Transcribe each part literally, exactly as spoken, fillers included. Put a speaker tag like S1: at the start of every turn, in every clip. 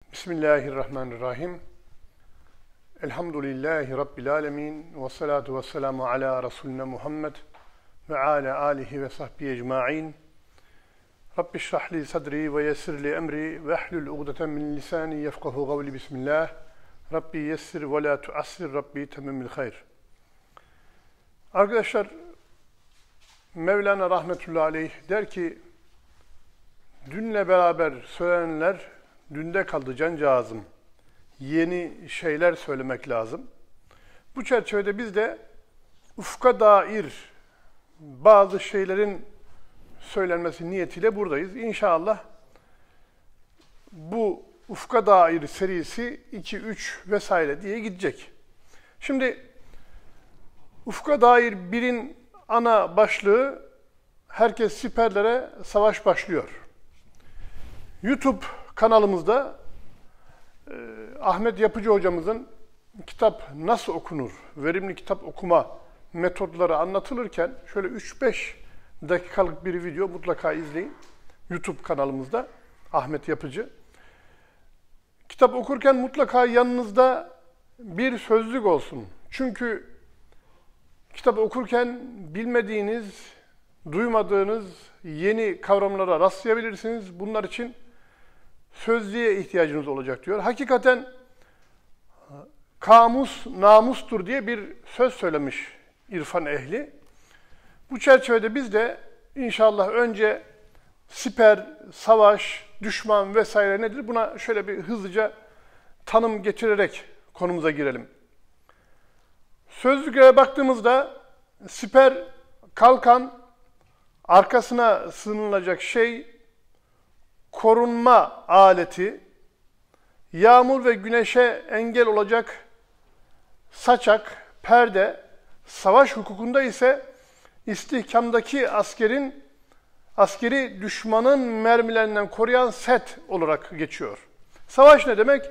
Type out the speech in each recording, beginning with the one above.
S1: Bismillahirrahmanirrahim. Elhamdülillahi Rabbil alemin. Ve salatu ve selamu ala Resulüne Muhammed ve ala alihi ve sahbihi ecma'in. Rabbi şrahli sadri ve yessirli emri ve ehlül uğdeten min lisani yefkahu gavli. Bismillah. Rabbi yessir ve la tuassir. Rabbi temmimil hayr. Arkadaşlar, Mevlana rahmetullahi aleyh der ki, dünle beraber söylenenler dünde kaldı cancağızım. Yeni şeyler söylemek lazım. Bu çerçevede biz de ufka dair bazı şeylerin söylenmesi niyetiyle buradayız. İnşallah bu ufka dair serisi iki, üç vesaire diye gidecek. Şimdi ufka dair birin ana başlığı herkes siperlere savaş başlıyor. YouTube kanalımızda e, Ahmet Yapıcı hocamızın kitap nasıl okunur, verimli kitap okuma metodları anlatılırken şöyle üç beş dakikalık bir video mutlaka izleyin. YouTube kanalımızda Ahmet Yapıcı. Kitap okurken mutlaka yanınızda bir sözlük olsun. Çünkü kitap okurken bilmediğiniz, duymadığınız yeni kavramlara rastlayabilirsiniz. Bunlar için sözlüğe ihtiyacınız olacak diyor. Hakikaten kamus namustur diye bir söz söylemiş irfan ehli. Bu çerçevede biz de inşallah önce siper, savaş, düşman vesaire nedir? Buna şöyle bir hızlıca tanım getirerek konumuza girelim. Sözlüğe baktığımızda siper, kalkan, arkasına sığınılacak şey, korunma aleti, yağmur ve güneşe engel olacak saçak, perde, savaş hukukunda ise istihkamdaki askerin, askeri düşmanın mermilerinden koruyan set olarak geçiyor. Savaş ne demek?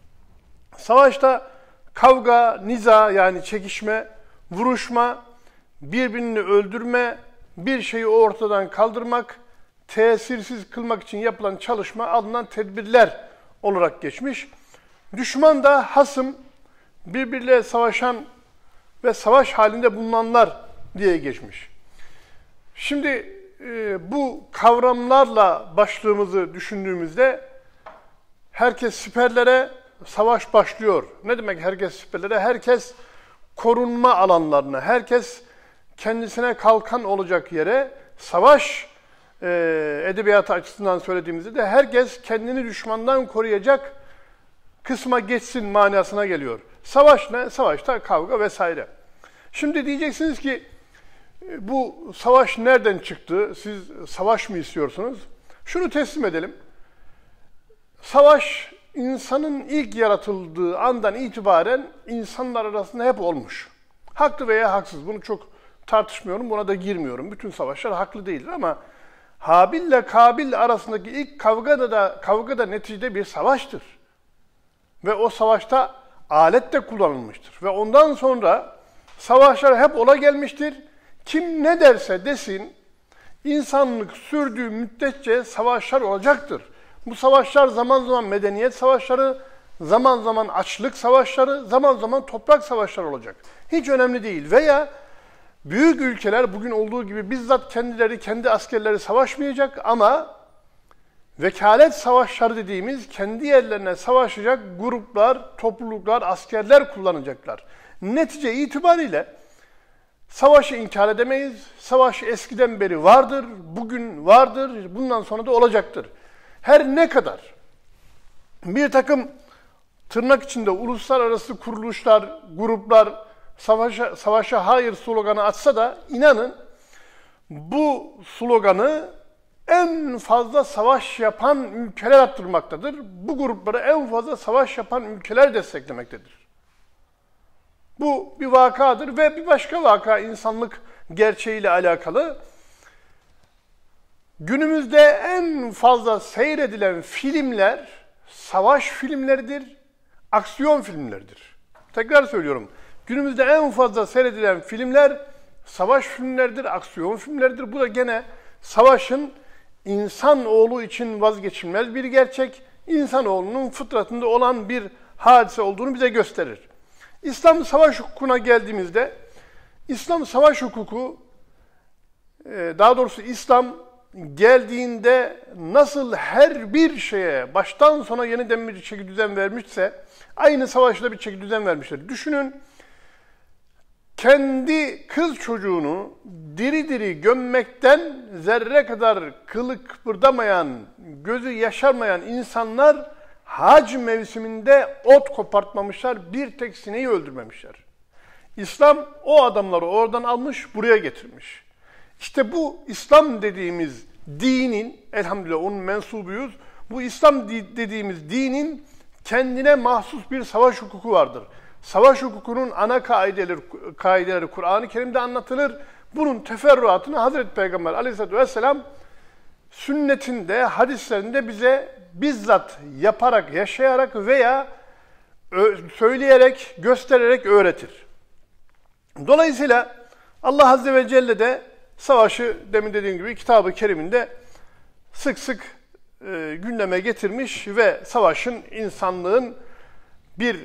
S1: Savaşta kavga, niza yani çekişme, vuruşma, birbirini öldürme, bir şeyi ortadan kaldırmak, tesirsiz kılmak için yapılan çalışma, alınan tedbirler olarak geçmiş. Düşman da hasım, birbirleriyle savaşan ve savaş halinde bulunanlar diye geçmiş. Şimdi e, bu kavramlarla başlığımızı düşündüğümüzde herkes siperlere savaş başlıyor. Ne demek herkes siperlere? Herkes korunma alanlarına, herkes kendisine kalkan olacak yere, savaş e, edebiyatı açısından söylediğimizde de herkes kendini düşmandan koruyacak kısma geçsin manasına geliyor. Savaş ne? Savaşta kavga vesaire. Şimdi diyeceksiniz ki bu savaş nereden çıktı? Siz savaş mı istiyorsunuz? Şunu teslim edelim. Savaş insanın ilk yaratıldığı andan itibaren insanlar arasında hep olmuş. Haklı veya haksız. Bunu çok tartışmıyorum, buna da girmiyorum. Bütün savaşlar haklı değildir ama Habil ile Kabil arasındaki ilk kavga da, da kavga da neticede bir savaştır. Ve o savaşta alet de kullanılmıştır. Ve ondan sonra savaşlar hep ola gelmiştir. Kim ne derse desin, insanlık sürdüğü müddetçe savaşlar olacaktır. Bu savaşlar zaman zaman medeniyet savaşları, zaman zaman açlık savaşları, zaman zaman toprak savaşları olacak. Hiç önemli değil. Veya büyük ülkeler bugün olduğu gibi bizzat kendileri, kendi askerleri savaşmayacak ama vekalet savaşları dediğimiz kendi yerlerine savaşacak gruplar, topluluklar, askerler kullanacaklar. Netice itibariyle savaşı inkar edemeyiz. Savaş eskiden beri vardır, bugün vardır, bundan sonra da olacaktır. Her ne kadar bir takım tırnak içinde uluslararası kuruluşlar, gruplar savaşa, savaşa hayır sloganı atsa da inanın bu sloganı en fazla savaş yapan ülkeler attırmaktadır. Bu grupları en fazla savaş yapan ülkeler desteklemektedir. Bu bir vakadır ve bir başka vaka insanlık gerçeğiyle alakalı. Günümüzde en fazla seyredilen filmler savaş filmleridir, aksiyon filmleridir. Tekrar söylüyorum. Günümüzde en fazla seyredilen filmler savaş filmleridir, aksiyon filmleridir. Bu da gene savaşın insanoğlu için vazgeçilmez bir gerçek. insanoğlunun fıtratında olan bir hadise olduğunu bize gösterir. İslam savaş hukukuna geldiğimizde, İslam savaş hukuku, daha doğrusu İslam geldiğinde nasıl her bir şeye baştan sona yeniden bir çeki düzen vermişse, aynı savaşta bir çeki düzen vermiştir. Düşünün, kendi kız çocuğunu diri diri gömmekten zerre kadar kılı kıpırdamayan, gözü yaşarmayan insanlar hac mevsiminde ot kopartmamışlar, bir tek sineği öldürmemişler. İslam o adamları oradan almış, buraya getirmiş. İşte bu İslam dediğimiz dinin, elhamdülillah onun mensubuyuz, bu İslam dediğimiz dinin kendine mahsus bir savaş hukuku vardır. Savaş hukukunun ana kaideleri, kaideleri Kur'an-ı Kerim'de anlatılır. Bunun teferruatını Hazreti Peygamber Aleyhisselatü Vesselam sünnetinde, hadislerinde bize bizzat yaparak, yaşayarak veya söyleyerek, göstererek öğretir. Dolayısıyla Allah Azze ve Celle de savaşı, demin dediğim gibi Kitab-ı Kerim'inde sık sık e, gündeme getirmiş ve savaşın insanlığın bir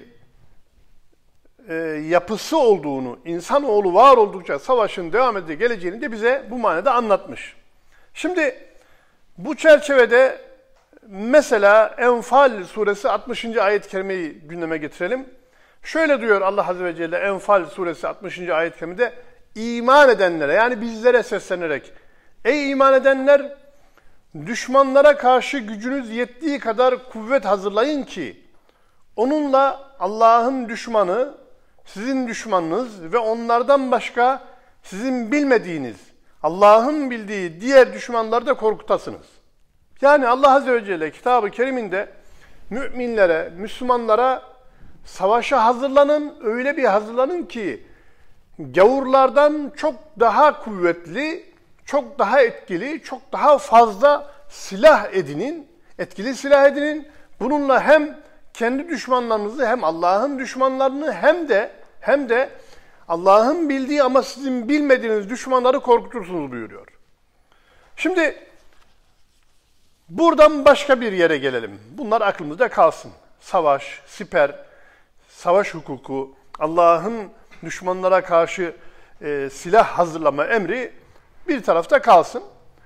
S1: e, yapısı olduğunu, insanoğlu var oldukça savaşın devam edeceği geleceğini de bize bu manada anlatmış. Şimdi bu çerçevede mesela Enfal suresi altmışıncı ayet-i kerimeyi gündeme getirelim. Şöyle diyor Allah Azze ve Celle Enfal suresi altmışıncı ayet-i kerimede, iman edenlere, yani bizlere seslenerek, ey iman edenler, düşmanlara karşı gücünüz yettiği kadar kuvvet hazırlayın ki onunla Allah'ın düşmanı, sizin düşmanınız ve onlardan başka sizin bilmediğiniz, Allah'ın bildiği diğer düşmanları da korkutasınız. Yani Allah Azze ve Celle Kitab-ı Kerim'inde müminlere, Müslümanlara savaşa hazırlanın, öyle bir hazırlanın ki gavurlardan çok daha kuvvetli, çok daha etkili, çok daha fazla silah edinin, etkili silah edinin. Bununla hem kendi düşmanlarınızı, hem Allah'ın düşmanlarını, hem de hem de Allah'ın bildiği ama sizin bilmediğiniz düşmanları korkutursunuz buyuruyor. Şimdi buradan başka bir yere gelelim. Bunlar aklımızda kalsın. Savaş, siper, savaş hukuku, Allah'ın düşmanlara karşı e, silah hazırlama emri bir tarafta kalsın.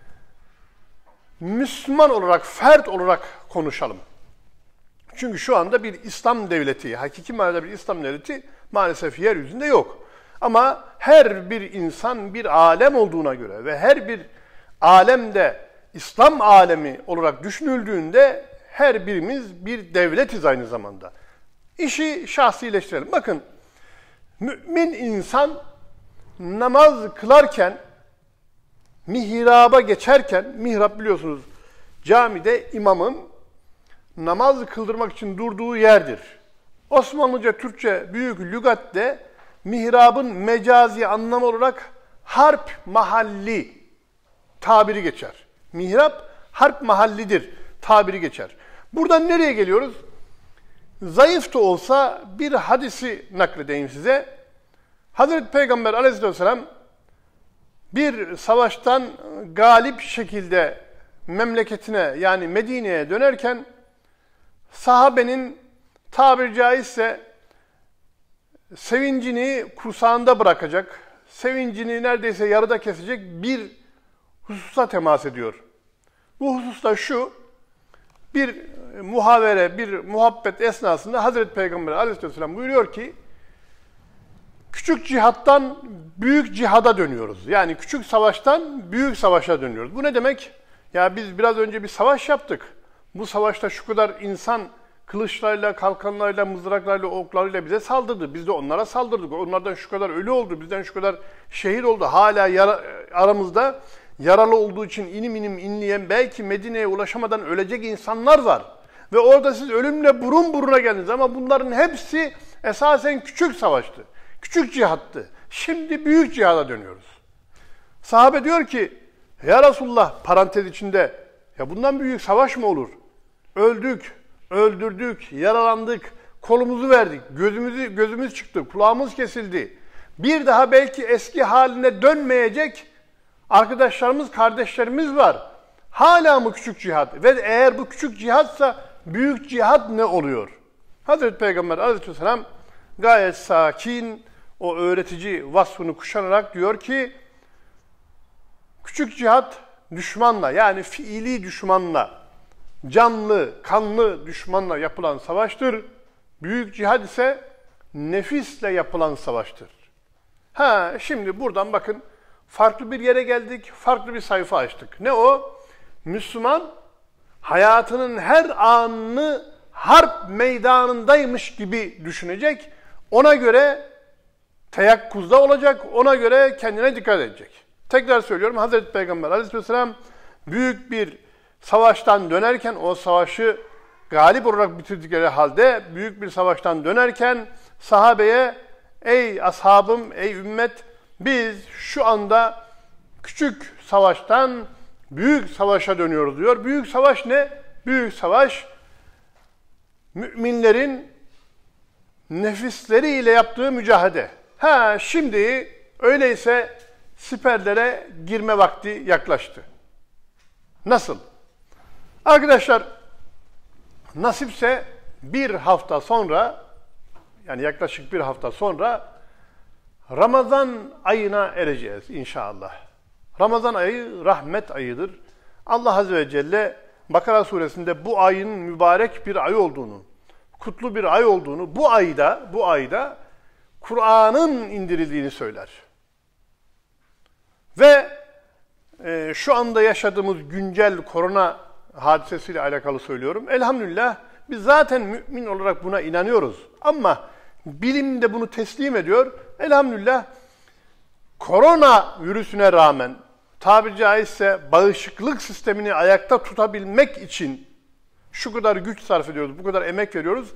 S1: Müslüman olarak, fert olarak konuşalım. Çünkü şu anda bir İslam devleti, hakiki manada bir İslam devleti maalesef yeryüzünde yok. Ama her bir insan bir alem olduğuna göre ve her bir alemde İslam alemi olarak düşünüldüğünde her birimiz bir devletiz aynı zamanda. İşi şahsileştirelim. Bakın, mümin insan namaz kılarken, mihraba geçerken, mihrap biliyorsunuz camide imamın namaz kıldırmak için durduğu yerdir. Osmanlıca, Türkçe büyük lügatte mihrabın mecazi anlamı olarak harp mahalli tabiri geçer. Mihrap harp mahallidir tabiri geçer. Buradan nereye geliyoruz? Zayıf da olsa bir hadisi nakledeyim size. Hazreti Peygamber Aleyhisselam bir savaştan galip şekilde memleketine, yani Medine'ye dönerken sahabenin tabiri caizse sevincini kursağında bırakacak, sevincini neredeyse yarıda kesecek bir hususa temas ediyor. Bu hususta şu, bir muhavere, bir muhabbet esnasında Hazreti Peygamber Aleyhisselam buyuruyor ki, küçük cihattan büyük cihada dönüyoruz. Yani küçük savaştan büyük savaşa dönüyoruz. Bu ne demek? Ya biz biraz önce bir savaş yaptık. Bu savaşta şu kadar insan kılıçlarıyla, kalkanlarıyla, mızraklarıyla, oklarıyla bize saldırdı. Biz de onlara saldırdık. Onlardan şu kadar ölü oldu, bizden şu kadar şehit oldu. Hala yara, aramızda yaralı olduğu için inim inim inleyen, belki Medine'ye ulaşamadan ölecek insanlar var. Ve orada siz ölümle burun buruna geldiniz. Ama bunların hepsi esasen küçük savaştı. Küçük cihattı. Şimdi büyük cihada dönüyoruz. Sahabe diyor ki, ya Resulullah, parantez içinde, ya bundan büyük savaş mı olur? Öldük, öldürdük, yaralandık, kolumuzu verdik, gözümüzü, gözümüz çıktı, kulağımız kesildi. Bir daha belki eski haline dönmeyecek arkadaşlarımız, kardeşlerimiz var. Hala mı küçük cihat? Ve eğer bu küçük cihatsa büyük cihat ne oluyor? Hazreti Peygamber Aleyhisselam gayet sakin, o öğretici vasfını kuşanarak diyor ki, küçük cihat düşmanla, yani fiili düşmanla, canlı, kanlı düşmanla yapılan savaştır. Büyük cihad ise nefisle yapılan savaştır. Ha, şimdi buradan bakın, farklı bir yere geldik, farklı bir sayfa açtık. Ne o? Müslüman hayatının her anını harp meydanındaymış gibi düşünecek. Ona göre teyakkuzda olacak, ona göre kendine dikkat edecek. Tekrar söylüyorum, Hazreti Peygamber Aleyhisselam büyük bir savaştan dönerken, o savaşı galip olarak bitirdikleri halde büyük bir savaştan dönerken sahabeye, ey ashabım, ey ümmet, biz şu anda küçük savaştan büyük savaşa dönüyoruz diyor. Büyük savaş ne? Büyük savaş, müminlerin nefisleriyle yaptığı mücadele. Ha, şimdi öyleyse siperlere girme vakti yaklaştı. Nasıl? Arkadaşlar, nasipse bir hafta sonra, yani yaklaşık bir hafta sonra Ramazan ayına ereceğiz inşallah. Ramazan ayı rahmet ayıdır. Allah Azze ve Celle Bakara suresinde bu ayın mübarek bir ay olduğunu, kutlu bir ay olduğunu, bu ayda, bu ayda Kur'an'ın indirildiğini söyler. Ve e, şu anda yaşadığımız güncel korona hadisesiyle alakalı söylüyorum. Elhamdülillah biz zaten mümin olarak buna inanıyoruz. Ama bilim de bunu teslim ediyor. Elhamdülillah korona virüsüne rağmen, tabiri caizse bağışıklık sistemini ayakta tutabilmek için şu kadar güç sarf ediyoruz, bu kadar emek veriyoruz.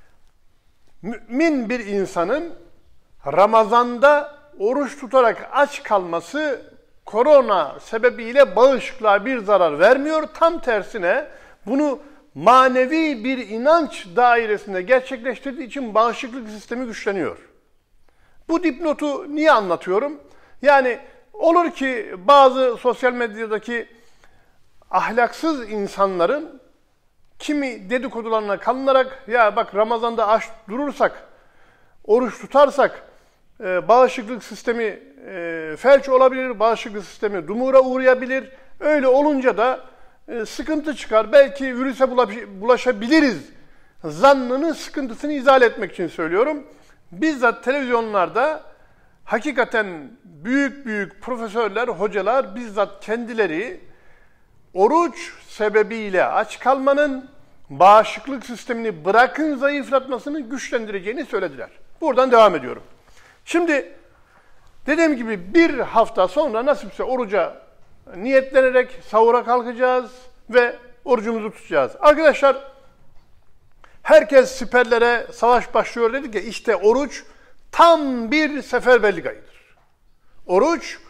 S1: Mümin bir insanın Ramazan'da oruç tutarak aç kalması korona sebebiyle bağışıklığa bir zarar vermiyor. Tam tersine bunu manevi bir inanç dairesinde gerçekleştirdiği için bağışıklık sistemi güçleniyor. Bu dipnotu niye anlatıyorum? Yani olur ki bazı sosyal medyadaki ahlaksız insanların kimi dedikodularına kalınarak, ya bak Ramazan'da aç durursak, oruç tutarsak e, bağışıklık sistemi e, felç olabilir, bağışıklık sistemi dumura uğrayabilir. Öyle olunca da e, sıkıntı çıkar, belki virüse bulaşabiliriz zannını, sıkıntısını izale etmek için söylüyorum. Bizzat televizyonlarda hakikaten büyük büyük profesörler, hocalar bizzat kendileri oruç sebebiyle aç kalmanın bağışıklık sistemini bırakın zayıflatmasını güçlendireceğini söylediler. Buradan devam ediyorum. Şimdi dediğim gibi bir hafta sonra nasipse oruca niyetlenerek sahura kalkacağız ve orucumuzu tutacağız. Arkadaşlar, herkes siperlere, savaş başlıyor dedik ya, işte oruç tam bir seferberlik ayıdır. Oruç,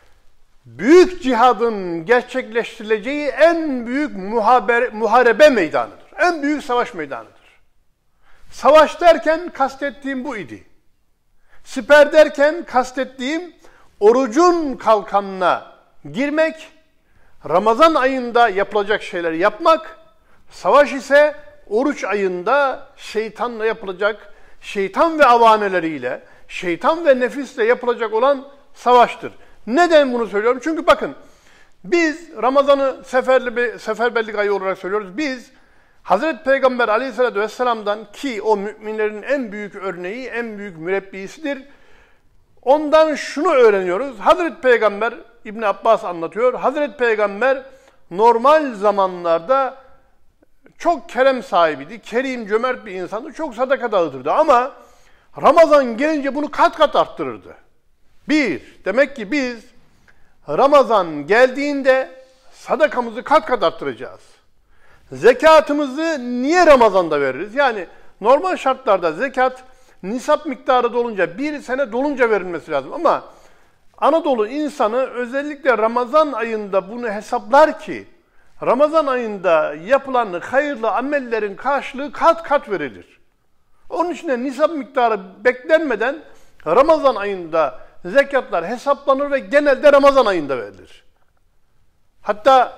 S1: büyük cihadın gerçekleştirileceği en büyük muhaber, muharebe meydanıdır. En büyük savaş meydanıdır. Savaş derken kastettiğim bu idi. Siper derken kastettiğim orucun kalkanına girmek, Ramazan ayında yapılacak şeyleri yapmak, savaş ise oruç ayında şeytanla yapılacak, şeytan ve avaneleriyle, şeytan ve nefisle yapılacak olan savaştır. Neden bunu söylüyorum? Çünkü bakın, biz Ramazan'ı seferli, seferberlik ayı olarak söylüyoruz. Biz Hazreti Peygamber Aleyhisselatü Vesselam'dan, ki o müminlerin en büyük örneği, en büyük mürebbisidir, ondan şunu öğreniyoruz. Hazreti Peygamber, İbn Abbas anlatıyor, Hazreti Peygamber normal zamanlarda çok kerem sahibiydi, kerim, cömert bir insandı, çok sadaka dağıtırdı ama Ramazan gelince bunu kat kat arttırırdı. Bir, demek ki biz Ramazan geldiğinde sadakamızı kat kat arttıracağız. Zekatımızı niye Ramazan'da veririz? Yani normal şartlarda zekat nisap miktarı dolunca, bir sene dolunca verilmesi lazım ama Anadolu insanı özellikle Ramazan ayında bunu hesaplar ki Ramazan ayında yapılan hayırlı amellerin karşılığı kat kat verilir. Onun için de nisap miktarı beklenmeden Ramazan ayında zekatlar hesaplanır ve genelde Ramazan ayında verilir. Hatta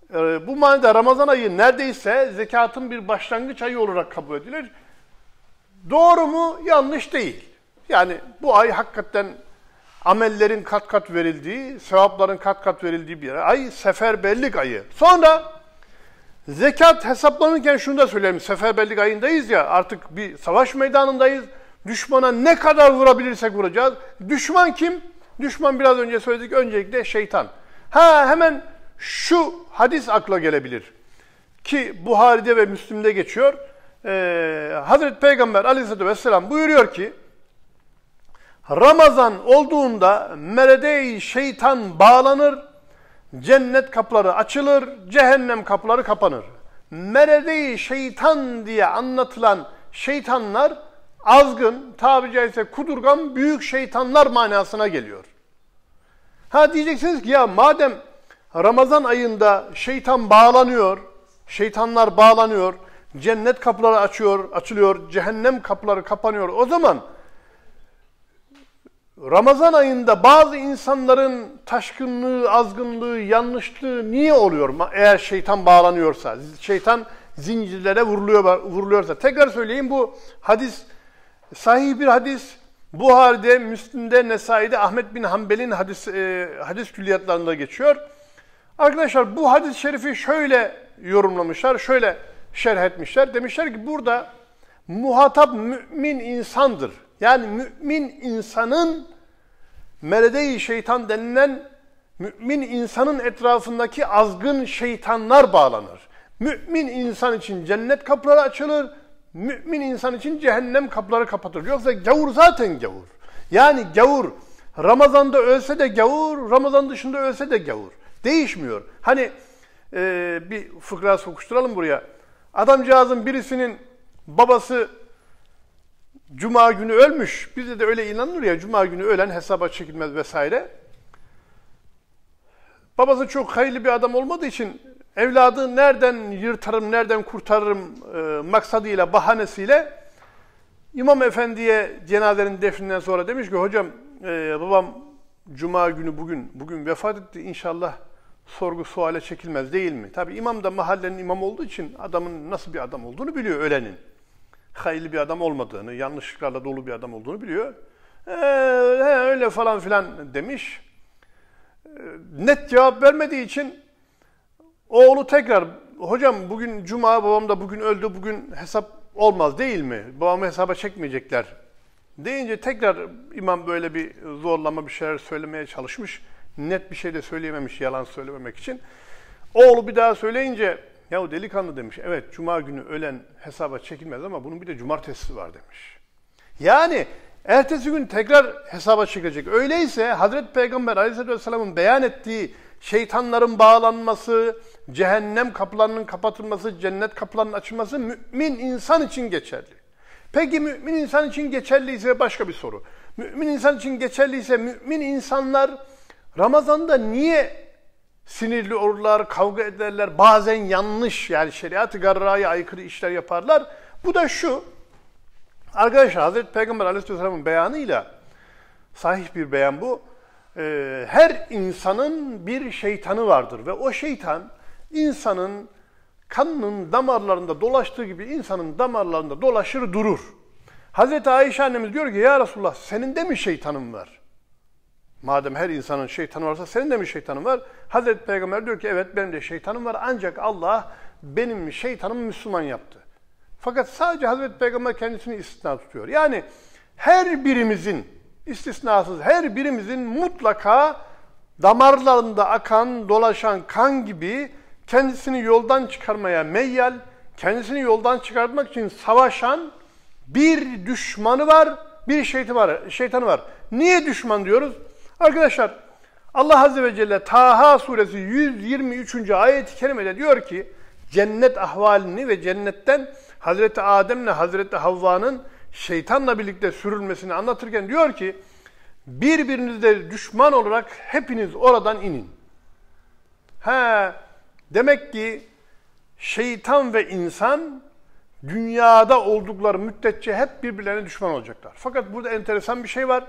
S1: e, bu manada Ramazan ayı neredeyse zekatın bir başlangıç ayı olarak kabul edilir. Doğru mu? Yanlış değil. Yani bu ay hakikaten amellerin kat kat verildiği, sevapların kat kat verildiği bir ay, seferberlik ayı. Sonra zekat hesaplanırken şunu da söyleyeyim, seferberlik ayındayız ya, artık bir savaş meydanındayız. Düşmana ne kadar vurabilirsek vuracağız. Düşman kim? Düşman biraz önce söyledik, öncelikle şeytan. Ha hemen şu hadis akla gelebilir ki Buhari'de ve Müslim'de geçiyor. Ee, Hazreti Peygamber Aleyhisselatü Vesselam buyuruyor ki, Ramazan olduğunda merede-i şeytan bağlanır, cennet kapıları açılır, cehennem kapıları kapanır. Merede-i şeytan diye anlatılan şeytanlar azgın, tabiri caizse kudurgan, büyük şeytanlar manasına geliyor. Ha diyeceksiniz ki ya madem Ramazan ayında şeytan bağlanıyor, şeytanlar bağlanıyor, cennet kapıları açıyor, açılıyor, cehennem kapıları kapanıyor. O zaman Ramazan ayında bazı insanların taşkınlığı, azgınlığı, yanlışlığı niye oluyor? Eğer şeytan bağlanıyorsa, şeytan zincirlere vuruluyor, vuruluyorsa. Tekrar söyleyeyim, bu hadis sahih bir hadis. Buhari'de, Müslim'de, Nesai'de, Ahmet bin Hanbel'in hadis, e, hadis külliyatlarında geçiyor. Arkadaşlar bu hadis-i şerifi şöyle yorumlamışlar, şöyle şerh etmişler. Demişler ki burada muhatap mümin insandır. Yani mümin insanın merede-i şeytan denilen mümin insanın etrafındaki azgın şeytanlar bağlanır. Mümin insan için cennet kapıları açılır, mümin insan için cehennem kapıları kapatır. Yoksa gavur zaten gavur. Yani gavur Ramazan'da ölse de gavur, Ramazan dışında ölse de gavur. Değişmiyor. Hani e, bir fıkra sokuşturalım buraya. Adamcağızın birisinin babası Cuma günü ölmüş. Bizde de öyle inanılır ya, Cuma günü ölen hesaba çekilmez vesaire. Babası çok hayırlı bir adam olmadığı için evladı nereden yırtarım, nereden kurtarırım e, maksadıyla, bahanesiyle İmam Efendi'ye cenazenin defninden sonra demiş ki, hocam e, babam Cuma günü bugün bugün vefat etti, inşallah sorgu suale çekilmez değil mi? Tabi imam da mahallenin imamı olduğu için adamın nasıl bir adam olduğunu biliyor, ölenin. Hayırlı bir adam olmadığını, yanlışlıklarla dolu bir adam olduğunu biliyor. Ee, he, öyle falan filan demiş. Ee, net cevap vermediği için oğlu tekrar, hocam bugün Cuma, babam da bugün öldü, bugün hesap olmaz değil mi? Babamı hesaba çekmeyecekler deyince tekrar imam böyle bir zorlama bir şeyler söylemeye çalışmış. Net bir şey de söyleyememiş yalan söylememek için. Oğlu bir daha söyleyince, yahu delikanlı demiş, evet Cuma günü ölen hesaba çekilmez ama bunun bir de cumartesisi var demiş. Yani ertesi gün tekrar hesaba çekilecek. Öyleyse Hazreti Peygamber Aleyhisselatü Vesselam'ın beyan ettiği şeytanların bağlanması, cehennem kapılarının kapatılması, cennet kapılarının açılması mümin insan için geçerli. Peki mümin insan için geçerliyse başka bir soru. Mümin insan için geçerliyse mümin insanlar Ramazan'da niye sinirli olurlar, kavga ederler, bazen yanlış, yani şeriat-ı garraya aykırı işler yaparlar? Bu da şu, arkadaşlar Hazreti Peygamber Aleyhisselam'ın beyanıyla, sahih bir beyan bu, ee, her insanın bir şeytanı vardır ve o şeytan insanın kanının damarlarında dolaştığı gibi insanın damarlarında dolaşır durur. Hazreti Ayşe annemiz diyor ki, ya Resulullah senin de mi şeytanın var? Madem her insanın şeytanı varsa senin de mi şeytanın var? Hazreti Peygamber diyor ki, evet benim de şeytanım var, ancak Allah benim şeytanımı Müslüman yaptı. Fakat sadece Hazreti Peygamber kendisini istisna tutuyor. Yani her birimizin, istisnasız her birimizin mutlaka damarlarında akan, dolaşan kan gibi kendisini yoldan çıkarmaya meyyal, kendisini yoldan çıkartmak için savaşan bir düşmanı var, bir şeytanı var. Şeytanı var. Niye düşman diyoruz? Arkadaşlar Allah Azze ve Celle Taha suresi yüz yirmi üçüncü ayet-i kerimede diyor ki, cennet ahvalini ve cennetten Hazreti Adem'le Hazreti Havva'nın şeytanla birlikte sürülmesini anlatırken diyor ki, birbirinizle düşman olarak hepiniz oradan inin. He, demek ki şeytan ve insan dünyada oldukları müddetçe hep birbirlerine düşman olacaklar. Fakat burada enteresan bir şey var.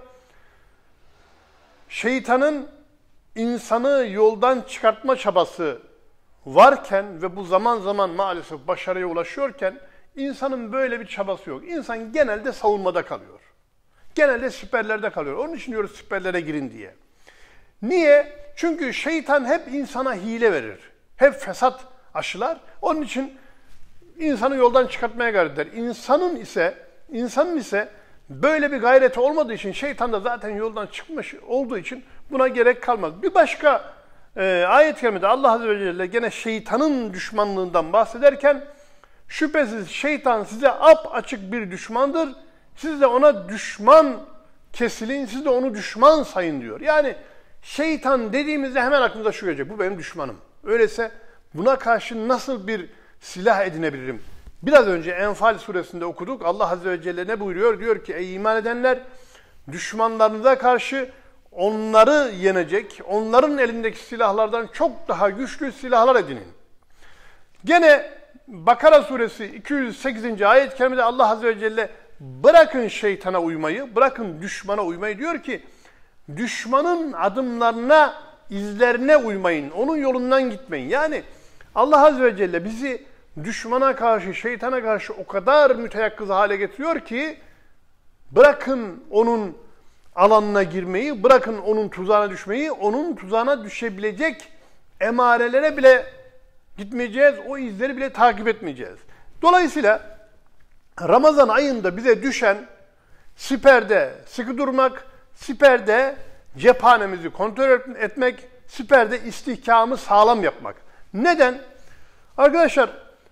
S1: Şeytanın insanı yoldan çıkartma çabası varken ve bu zaman zaman maalesef başarıya ulaşıyorken insanın böyle bir çabası yok. İnsan genelde savunmada kalıyor. Genelde siperlerde kalıyor. Onun için diyoruz siperlere girin diye. Niye? Çünkü şeytan hep insana hile verir. Hep fesat aşılar. Onun için insanı yoldan çıkartmaya gayret eder. İnsanın ise, insanın ise böyle bir gayreti olmadığı için şeytan da zaten yoldan çıkmış olduğu için buna gerek kalmaz. Bir başka e, ayet-i kerimede Allah Azze ve Celle gene şeytanın düşmanlığından bahsederken şüphesiz şeytan size apaçık bir düşmandır. Siz de ona düşman kesilin, siz de onu düşman sayın diyor. Yani şeytan dediğimizde hemen aklımıza şu gelecek. Bu benim düşmanım. Öyleyse buna karşı nasıl bir silah edinebilirim? Biraz önce Enfal suresinde okuduk. Allah Azze ve Celle ne buyuruyor? Diyor ki ey iman edenler düşmanlarınıza karşı onları yenecek, onların elindeki silahlardan çok daha güçlü silahlar edinin. Gene Bakara suresi iki yüz sekizinci ayet-i kerimede Allah Azze ve Celle bırakın şeytana uymayı, bırakın düşmana uymayı diyor ki düşmanın adımlarına, izlerine uymayın, onun yolundan gitmeyin. Yani Allah Azze ve Celle bizi düşmana karşı, şeytana karşı o kadar müteyakkız hale getiriyor ki bırakın onun alanına girmeyi, bırakın onun tuzağına düşmeyi, onun tuzağına düşebilecek emarelere bile gitmeyeceğiz, o izleri bile takip etmeyeceğiz. Dolayısıyla Ramazan ayında bize düşen siperde sıkı durmak, siperde cephanemizi kontrol etmek, siperde istihkamı sağlam yapmak. Neden? Arkadaşlar,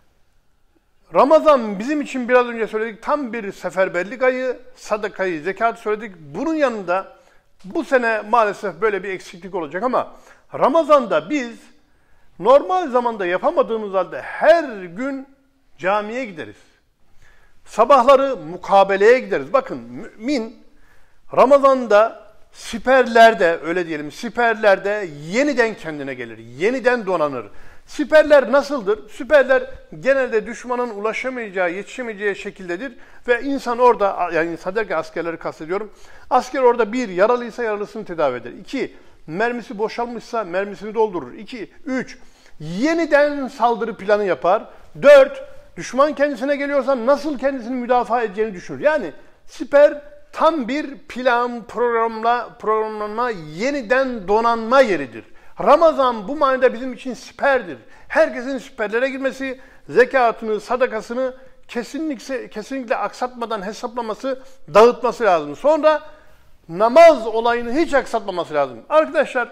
S1: Ramazan bizim için biraz önce söyledik tam bir seferberlik ayı, sadakayı, zekatı söyledik. Bunun yanında bu sene maalesef böyle bir eksiklik olacak ama Ramazan'da biz normal zamanda yapamadığımız halde her gün camiye gideriz. Sabahları mukabeleye gideriz. Bakın mümin Ramazan'da siperlerde, öyle diyelim, siperlerde yeniden kendine gelir, yeniden donanır. Siperler nasıldır? Siperler genelde düşmanın ulaşamayacağı, yetişemeyeceği şekildedir. Ve insan orada, yani insan derken askerleri kastediyorum, asker orada bir, yaralıysa yaralısını tedavi eder. İki, mermisi boşalmışsa mermisini doldurur. İki, üç, yeniden saldırı planı yapar. Dört, düşman kendisine geliyorsa nasıl kendisini müdafaa edeceğini düşünür. Yani siper tam bir plan, programla, programlanma, yeniden donanma yeridir. Ramazan bu manada bizim için siperdir. Herkesin siperlere girmesi, zekatını, sadakasını kesinlikle, kesinlikle aksatmadan hesaplaması, dağıtması lazım. Sonra namaz olayını hiç aksatmaması lazım. Arkadaşlar,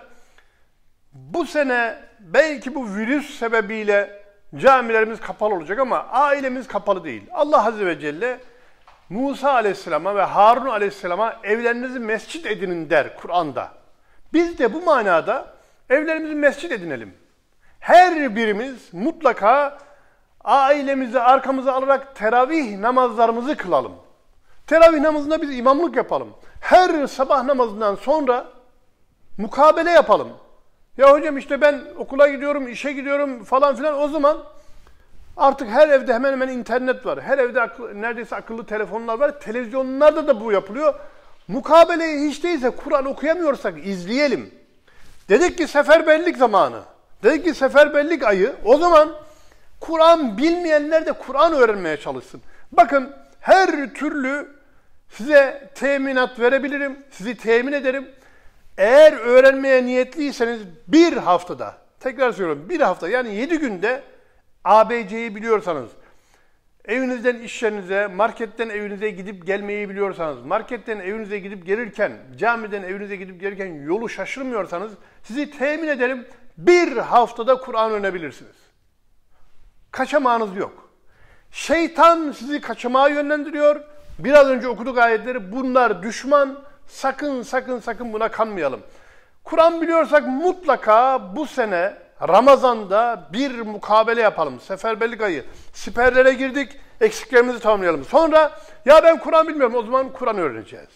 S1: bu sene belki bu virüs sebebiyle camilerimiz kapalı olacak ama ailemiz kapalı değil. Allah Azze ve Celle Musa Aleyhisselam'a ve Harun Aleyhisselam'a evlerinizi mescit edinin der Kur'an'da. Biz de bu manada evlerimizi mescit edinelim. Her birimiz mutlaka ailemizi arkamıza alarak teravih namazlarımızı kılalım. Teravih namazında biz imamlık yapalım. Her sabah namazından sonra mukabele yapalım. Ya hocam işte ben okula gidiyorum, işe gidiyorum falan filan, o zaman artık her evde hemen hemen internet var. Her evde akıllı, neredeyse akıllı telefonlar var. Televizyonlarda da bu yapılıyor. Mukabeleyi hiç değilse Kur'an okuyamıyorsak izleyelim. Dedik ki seferberlik zamanı. Dedik ki seferberlik ayı. O zaman Kur'an bilmeyenler de Kur'an öğrenmeye çalışsın. Bakın her türlü size teminat verebilirim. Sizi temin ederim. Eğer öğrenmeye niyetliyseniz bir haftada, tekrar söylüyorum, bir hafta yani yedi günde A B C'yi biliyorsanız, evinizden iş yerinize, marketten evinize gidip gelmeyi biliyorsanız, marketten evinize gidip gelirken, camiden evinize gidip gelirken yolu şaşırmıyorsanız, sizi temin ederim bir haftada Kur'an öğrenebilirsiniz. Kaçamağınız yok. Şeytan sizi kaçamağa yönlendiriyor. Biraz önce okuduk ayetleri, bunlar düşman, sakın sakın sakın buna kanmayalım. Kur'an biliyorsak mutlaka bu sene Ramazan'da bir mukabele yapalım. Seferberlik ayı. Siperlere girdik, eksiklerimizi tamamlayalım. Sonra ya ben Kur'an bilmiyorum, o zaman Kur'an öğreneceğiz.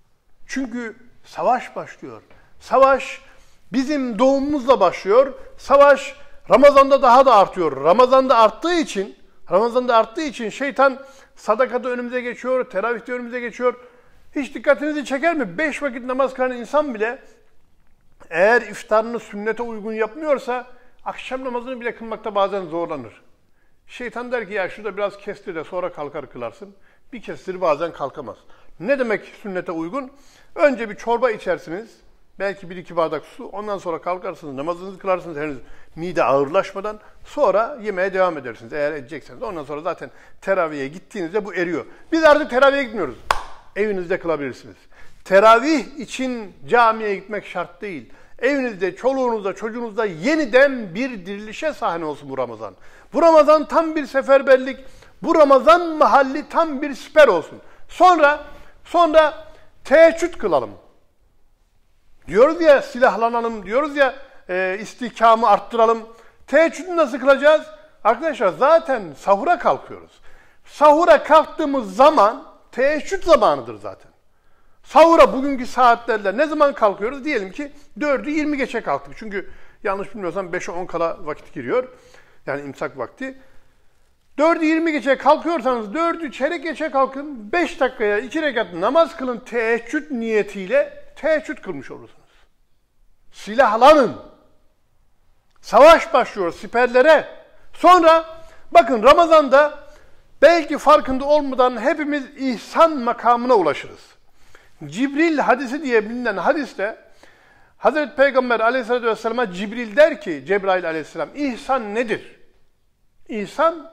S1: Çünkü savaş başlıyor. Savaş bizim doğumumuzla başlıyor. Savaş Ramazan'da daha da artıyor. Ramazan'da arttığı için, Ramazan'da arttığı için şeytan sadakada önümüze geçiyor, teravihte önümüze geçiyor. Hiç dikkatinizi çeker mi? Beş vakit namaz kılan insan bile eğer iftarını sünnete uygun yapmıyorsa Akşam namazını bile kılmakta bazen zorlanır. Şeytan der ki ya şurada biraz kestir de sonra kalkar kılarsın. Bir kestir bazen kalkamaz. Ne demek sünnete uygun? Önce bir çorba içersiniz. Belki bir iki bardak su. Ondan sonra kalkarsınız, namazınızı kılarsınız henüz mide ağırlaşmadan. Sonra yemeğe devam edersiniz eğer edecekseniz. Ondan sonra zaten teraviye gittiğinizde bu eriyor. Biz artık teraviye gitmiyoruz. Evinizde kılabilirsiniz. Teravih için camiye gitmek şart değil. Evinizde, çoluğunuzda, çocuğunuzda yeniden bir dirilişe sahne olsun bu Ramazan. Bu Ramazan tam bir seferberlik. Bu Ramazan mahalli tam bir siper olsun. Sonra, sonra teheccüd kılalım. Diyoruz ya silahlanalım, diyoruz ya e, istihkamı arttıralım. Teheccüdü nasıl kılacağız? Arkadaşlar zaten sahura kalkıyoruz. Sahura kalktığımız zaman teheccüd zamanıdır zaten. Sahura bugünkü saatlerle ne zaman kalkıyoruz? Diyelim ki dördü yirmi geçe kalktık. Çünkü yanlış bilmiyorsam beşe on kala vakit giriyor. Yani imsak vakti. dördü yirmi geçe kalkıyorsanız dördü çeyrek geçe kalkın. beş dakikaya iki rekat namaz kılın teheccüd niyetiyle teheccüd kılmış olursunuz. Silahlanın. Savaş başlıyor siperlere. Sonra bakın Ramazan'da belki farkında olmadan hepimiz ihsan makamına ulaşırız. Cibril hadisi diye bilinen hadiste Hazreti Peygamber aleyhissalatü vesselam'a Cibril der ki Cebrail aleyhisselam ihsan nedir? İhsan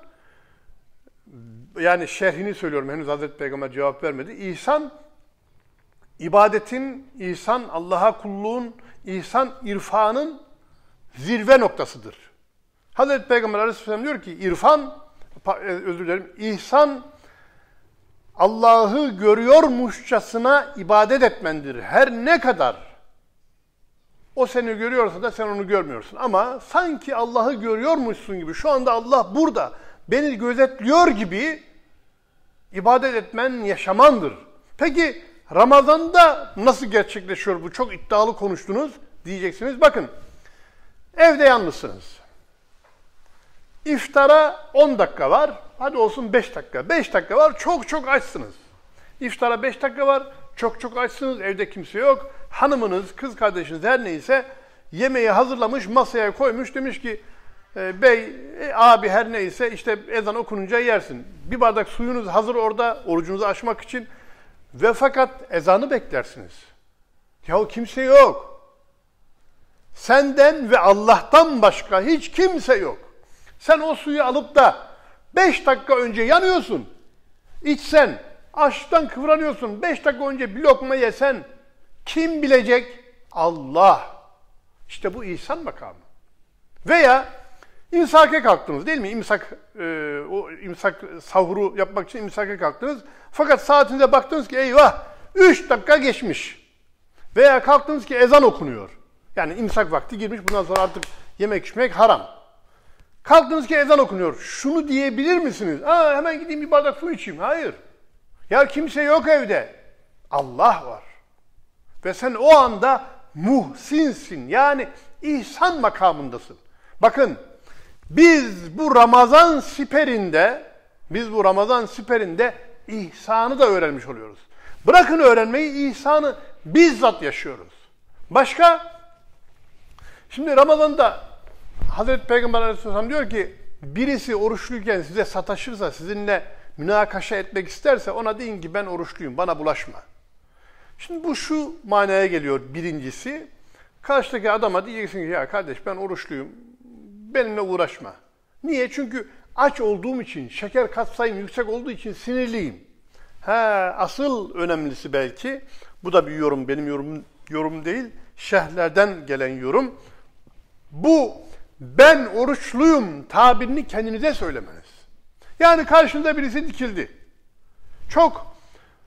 S1: yani şerhini söylüyorum henüz Hazreti Peygamber cevap vermedi. İhsan ibadetin, ihsan Allah'a kulluğun, ihsan irfanın zirve noktasıdır. Hazreti Peygamber aleyhisselam diyor ki irfan, özür dilerim, ihsan Allah'ı görüyormuşçasına ibadet etmendir. Her ne kadar o seni görüyorsa da sen onu görmüyorsun. Ama sanki Allah'ı görüyormuşsun gibi, şu anda Allah burada, beni gözetliyor gibi ibadet etmen yaşamandır. Peki Ramazan'da nasıl gerçekleşiyor bu? Çok iddialı konuştunuz diyeceksiniz. Bakın, evde yalnızsınız. İftara on dakika var. Hadi olsun beş dakika. beş dakika var. Çok çok açsınız. İftara beş dakika var. Çok çok açsınız. Evde kimse yok. Hanımınız, kız kardeşiniz her neyse yemeği hazırlamış, masaya koymuş. Demiş ki e, bey, e, abi her neyse işte ezan okununca yersin. Bir bardak suyunuz hazır orada orucunuzu açmak için. Ve fakat ezanı beklersiniz. Yahu kimse yok. Senden ve Allah'tan başka hiç kimse yok. Sen o suyu alıp da beş dakika önce yanıyorsun. İçsen, açlıktan kıvranıyorsun. Beş dakika önce bir lokma yesen kim bilecek? Allah. İşte bu ihsan makamı. Veya imsake kalktınız değil mi? İmsak, e, o imsak sahuru yapmak için imsake kalktınız. Fakat saatinize baktınız ki eyvah üç dakika geçmiş. Veya kalktınız ki ezan okunuyor. Yani imsak vakti girmiş. Bundan sonra artık yemek içmek haram. Kalktınız ki ezan okunuyor. Şunu diyebilir misiniz? Aa, hemen gideyim bir bardak su içeyim. Hayır. Ya kimse yok evde. Allah var. Ve sen o anda muhsinsin. Yani ihsan makamındasın. Bakın biz bu Ramazan siperinde biz bu Ramazan siperinde ihsanı da öğrenmiş oluyoruz. Bırakın öğrenmeyi, ihsanı bizzat yaşıyoruz. Başka? Şimdi Ramazan'da Hazreti Peygamber Aleyhisselam diyor ki birisi oruçluyken size sataşırsa, sizinle münakaşa etmek isterse ona deyin ki ben oruçluyum, bana bulaşma. Şimdi bu şu manaya geliyor birincisi. Karşıdaki adama diyeceksin ki ya kardeş ben oruçluyum, benimle uğraşma. Niye? Çünkü aç olduğum için, şeker katsayım yüksek olduğu için sinirliyim. He, asıl önemlisi belki, bu da bir yorum, benim yorum, yorum değil, şeyhlerden gelen yorum. Bu ben oruçluyum tabirini kendinize söylemeniz. Yani karşında birisi dikildi. Çok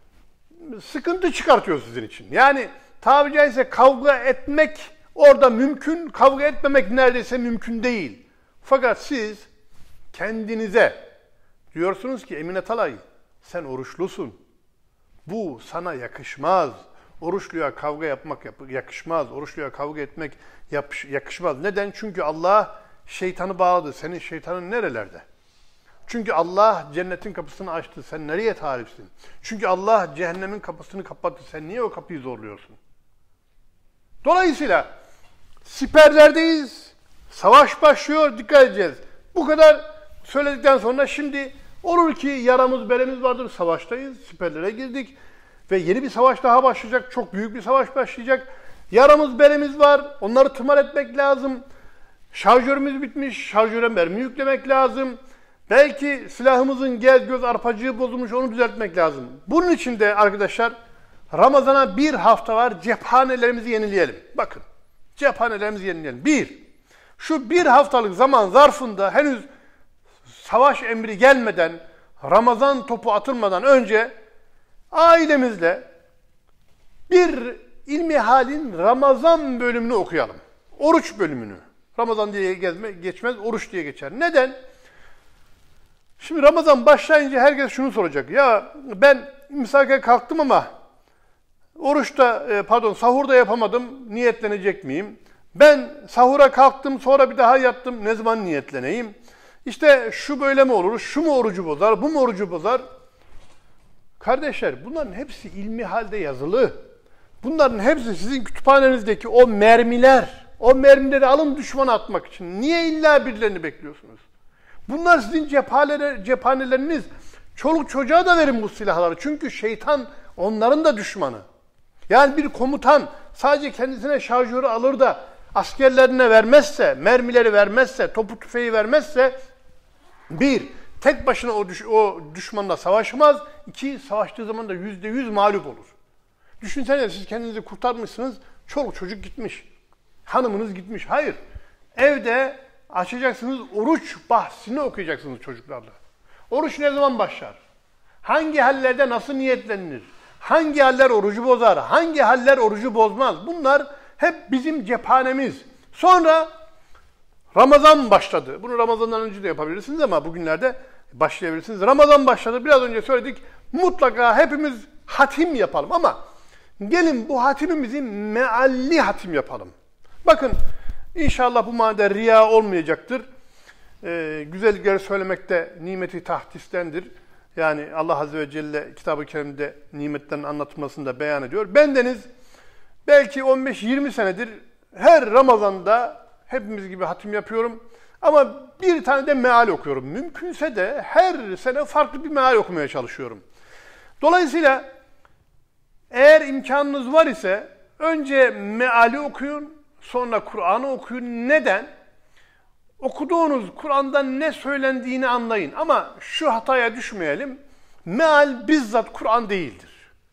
S1: sıkıntı çıkartıyor sizin için. Yani tabiri caizse kavga etmek orada mümkün, kavga etmemek neredeyse mümkün değil. Fakat siz kendinize diyorsunuz ki Emine Talay sen oruçlusun. Bu sana yakışmaz. Oruçluya kavga yapmak yakışmaz. Oruçluya kavga etmek yakışmaz. Neden? Çünkü Allah şeytanı bağladı. Senin şeytanın nerelerde? Çünkü Allah cennetin kapısını açtı. Sen nereye talipsin? Çünkü Allah cehennemin kapısını kapattı. Sen niye o kapıyı zorluyorsun? Dolayısıyla siperlerdeyiz. Savaş başlıyor, dikkat edeceğiz. Bu kadar söyledikten sonra şimdi olur ki yaramız beremiz vardır, savaştayız, siperlere girdik ve yeni bir savaş daha başlayacak, çok büyük bir savaş başlayacak. Yaramız beremiz var, onları tımar etmek lazım. Şarjörümüz bitmiş, şarjöre mermi yüklemek lazım. Belki silahımızın gez göz arpacığı bozulmuş, onu düzeltmek lazım. Bunun için de arkadaşlar Ramazan'a bir hafta var, cephanelerimizi yenileyelim. Bakın, cephanelerimizi yenileyelim. Bir, şu bir haftalık zaman zarfında henüz savaş emri gelmeden, Ramazan topu atılmadan önce ailemizle bir İlmihal'in Ramazan bölümünü okuyalım. Oruç bölümünü. Ramazan diye gezme, geçmez, oruç diye geçer. Neden? Şimdi Ramazan başlayınca herkes şunu soracak. Ya ben misafirke kalktım ama oruçta, pardon sahurda yapamadım, niyetlenecek miyim? Ben sahura kalktım, sonra bir daha yattım, ne zaman niyetleneyim? İşte şu böyle mi olur, şu mu orucu bozar, bu mu orucu bozar? Kardeşler, bunların hepsi ilmi halde yazılı. Bunların hepsi sizin kütüphanenizdeki o mermiler, o mermileri alın düşmana atmak için. Niye illa birilerini bekliyorsunuz? Bunlar sizin cephaneler, cephaneleriniz. Çoluk çocuğa da verin bu silahları. Çünkü şeytan onların da düşmanı. Yani bir komutan sadece kendisine şarjörü alır da askerlerine vermezse, mermileri vermezse, topu tüfeği vermezse, bir, tek başına o, düş o düşmanla savaşmaz. İki, savaştığı zaman da yüzde yüz mağlup olur. Düşünsene siz kendinizi kurtarmışsınız, çoluk çocuk gitmiş, hanımınız gitmiş. Hayır, evde açacaksınız, oruç bahsini okuyacaksınız çocuklarla. Oruç ne zaman başlar? Hangi hallerde nasıl niyetlenilir? Hangi haller orucu bozar? Hangi haller orucu bozmaz? Bunlar hep bizim cephanemiz. Sonra Ramazan başladı. Bunu Ramazan'dan önce de yapabilirsiniz ama bugünlerde başlayabilirsiniz. Ramazan başladı. Biraz önce söyledik. Mutlaka hepimiz hatim yapalım ama gelin bu hatimimizi mealli hatim yapalım. Bakın inşallah bu manada riya olmayacaktır. Ee, güzellikleri söylemekte nimeti tahdistendir. Yani Allah Azze ve Celle Kitab-ı Kerim'de nimetlerin anlatılmasında beyan ediyor. Bendeniz belki on beş yirmi senedir her Ramazan'da hepimiz gibi hatim yapıyorum. Ama bir tane de meal okuyorum. Mümkünse de her sene farklı bir meal okumaya çalışıyorum. Dolayısıyla eğer imkanınız var ise önce meali okuyun, sonra Kur'an'ı okuyun. Neden? Okuduğunuz Kur'an'dan ne söylendiğini anlayın. Ama şu hataya düşmeyelim. Meal bizzat Kur'an değildir.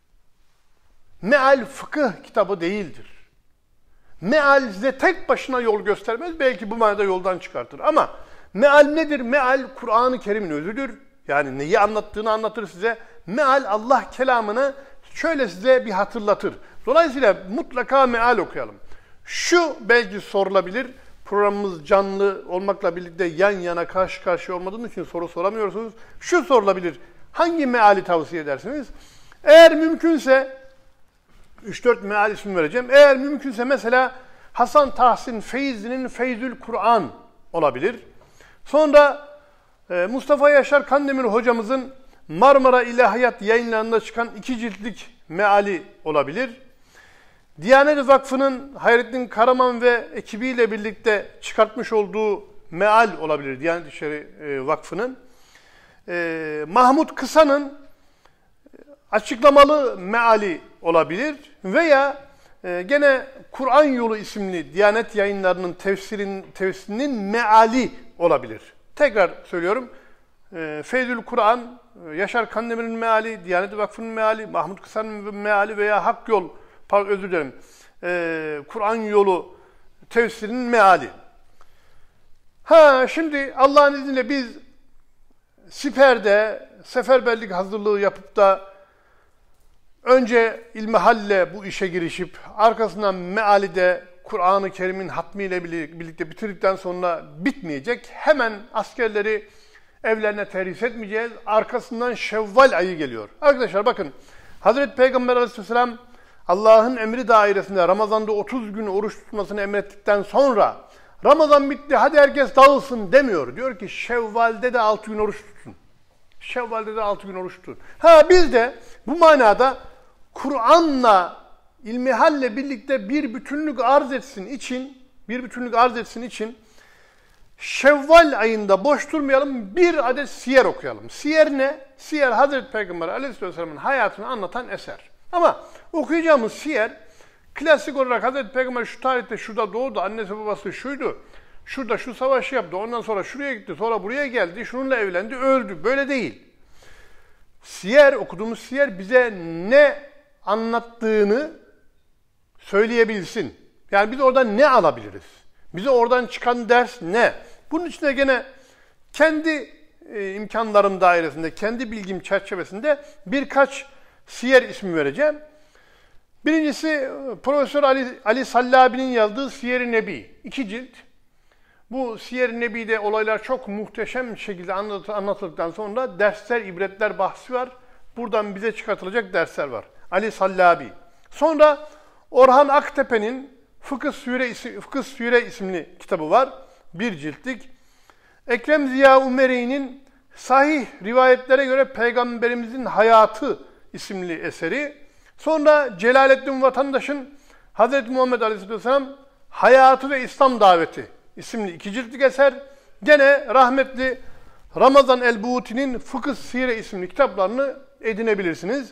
S1: Meal fıkıh kitabı değildir. Meal size tek başına yol göstermez. Belki bu manada yoldan çıkartır. Ama meal nedir? Meal Kur'an-ı Kerim'in özüdür. Yani neyi anlattığını anlatır size. Meal Allah kelamını şöyle size bir hatırlatır. Dolayısıyla mutlaka meal okuyalım. Şu belki sorulabilir. Programımız canlı olmakla birlikte yan yana karşı karşıya olmadığımız için soru soramıyorsunuz. Şu sorulabilir. Hangi meali tavsiye edersiniz? Eğer mümkünse üç dört meal ismi vereceğim. Eğer mümkünse mesela Hasan Tahsin Feyzi'nin Feyzül Kur'an olabilir. Sonra e, Mustafa Yaşar Kandemir hocamızın Marmara İlahiyat yayınlarında çıkan iki ciltlik meali olabilir. Diyanet Vakfı'nın Hayrettin Karaman ve ekibiyle birlikte çıkartmış olduğu meal olabilir. Diyanet İşleri e, Vakfı'nın. E, Mahmut Kısa'nın açıklamalı meali olabilir. Veya e, gene Kur'an Yolu isimli Diyanet Yayınları'nın tefsirin, tefsirinin meali olabilir. Tekrar söylüyorum. E, Feyzül Kur'an, Yaşar Kandemir'in meali, Diyanet Vakfı'nın meali, Mahmut Kısa'nın meali veya Hak Yol, pardon özür dilerim, e, Kur'an Yolu tefsirinin meali. Ha şimdi Allah'ın izniyle biz siperde seferberlik hazırlığı yapıp da önce ilmihalle bu işe girişip arkasından meali de Kur'an-ı Kerim'in hatmiyle birlikte bitirdikten sonra bitmeyecek. Hemen askerleri evlerine terhis etmeyeceğiz. Arkasından Şevval ayı geliyor. Arkadaşlar bakın Hazreti Peygamber Aleyhisselam Allah'ın emri dairesinde Ramazan'da otuz gün oruç tutmasını emrettikten sonra Ramazan bitti hadi herkes dağılsın demiyor. Diyor ki Şevval'de de altı gün oruç tutun. Şevval'de de altı gün oruç tutun. Ha biz de bu manada Kur'an'la ilmihalle birlikte bir bütünlük arz etsin için bir bütünlük arz etsin için Şevval ayında boş durmayalım, bir adet siyer okuyalım. Siyer ne? Siyer Hazreti Peygamber Aleyhisselam'ın hayatını anlatan eser. Ama okuyacağımız siyer klasik olarak Hazreti Peygamber şu tarihte şurada doğdu, annesi babası şuydu, şurada şu savaşı yaptı, ondan sonra şuraya gitti, sonra buraya geldi, şununla evlendi, öldü. Böyle değil. Siyer, okuduğumuz siyer bize ne anlattığını söyleyebilsin. Yani biz oradan ne alabiliriz? Bize oradan çıkan ders ne? Bunun için de gene kendi e, imkanlarım dairesinde, kendi bilgim çerçevesinde birkaç siyer ismi vereceğim. Birincisi Profesör Ali, Ali Sallabi'nin yazdığı Siyer-i Nebi. İki cilt. Bu Siyer-i Nebi'de olaylar çok muhteşem şekilde anlat, anlatıldıktan sonra dersler, ibretler bahsi var. Buradan bize çıkartılacak dersler var. Ali Sallabi. Sonra Orhan Aktepe'nin Fıkıh Süre, Fıkıh Süre isimli kitabı var. Bir ciltlik. Ekrem Ziya Umeri'nin Sahih Rivayetlere Göre Peygamberimizin Hayatı isimli eseri. Sonra Celaleddin Vatandaş'ın Hazreti Muhammed Aleyhisselam Hayatı ve İslam Daveti isimli iki ciltlik eser. Gene rahmetli Ramazan el-Buuti'nin Fıkıh Sire isimli kitaplarını edinebilirsiniz.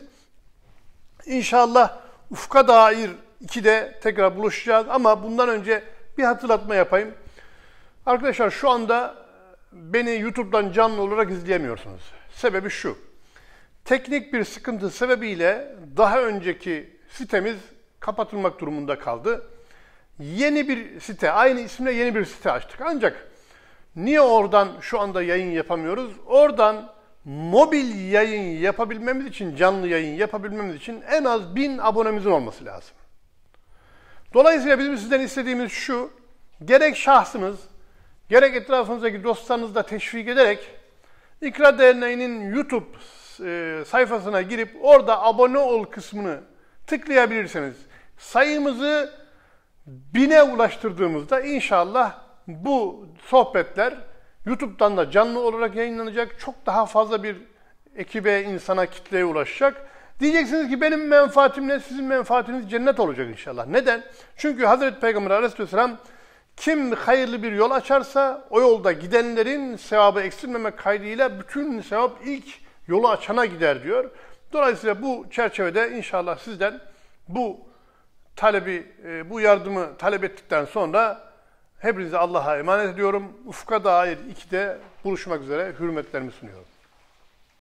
S1: İnşallah Ufka Dair ikide tekrar buluşacağız ama bundan önce bir hatırlatma yapayım. Arkadaşlar şu anda beni YouTube'dan canlı olarak izleyemiyorsunuz. Sebebi şu. Teknik bir sıkıntı sebebiyle daha önceki sitemiz kapatılmak durumunda kaldı. Yeni bir site, aynı isimle yeni bir site açtık. Ancak niye oradan şu anda yayın yapamıyoruz? Oradan mobil yayın yapabilmemiz için, canlı yayın yapabilmemiz için en az bin abonemizin olması lazım. Dolayısıyla bizim sizden istediğimiz şu, gerek şahsınız, gerek etrafınızdaki dostlarınızı da teşvik ederek İkra Derneği'nin YouTube e, sayfasına girip orada abone ol kısmını tıklayabilirsiniz. Sayımızı bine ulaştırdığımızda inşallah bu sohbetler YouTube'dan da canlı olarak yayınlanacak. Çok daha fazla bir ekibe, insana, kitleye ulaşacak. Diyeceksiniz ki benim menfaatimle sizin menfaatiniz cennet olacak inşallah. Neden? Çünkü Hazreti Peygamber Aleyhisselam kim hayırlı bir yol açarsa o yolda gidenlerin sevabı eksilmemek kaydıyla bütün sevap ilk yolu açana gider diyor. Dolayısıyla bu çerçevede inşallah sizden bu talebi, bu yardımı talep ettikten sonra hepinizi Allah'a emanet ediyorum. Ufka Dair ikide buluşmak üzere hürmetlerimi sunuyorum.